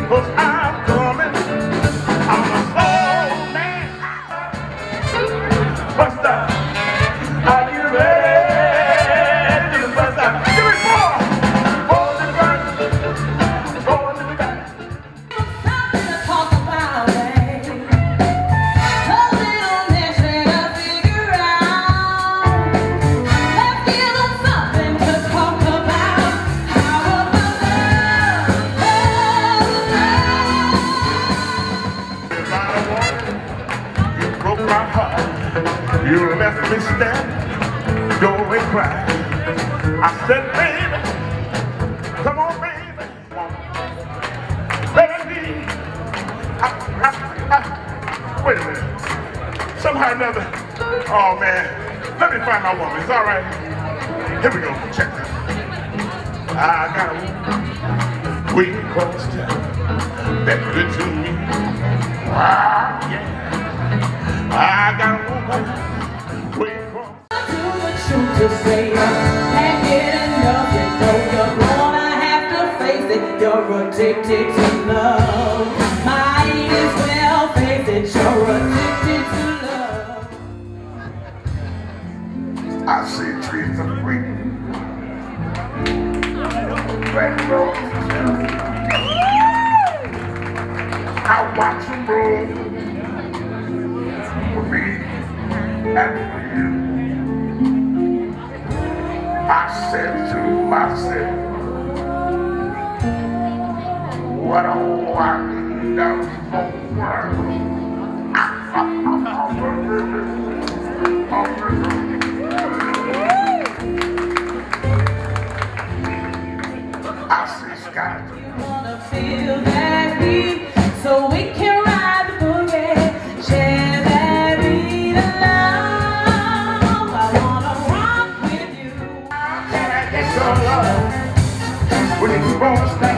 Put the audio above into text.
'cause I'm coming. I'm a soul man. Bust out. Are you ready to bust out? Give me more. For the burn. For the back. Something to talk about, babe. A little mission to figure out. Let's give them something to talk about. How about love? If I wanted, you broke my heart. You left me standing, go away crying. I said, baby, come on, baby. Baby, wait a minute. Somehow or another, oh man, let me find my woman. It's all right. Here we go. Check that. I got a woman way across town that good to me. Ah, yeah. I got a woman way across. To say can't get enough, you know you're gonna have to face it. You're addicted to love. Might as well face it. You're addicted to love. I see trees of green, red roses. I watch them bloom for me and for you. I said to myself, what a wonderful world. I see skies. Wanna feel that heat so we can ride the boogie, share that beat of love. I wanna rock with you. Can I get your love when you won't stay?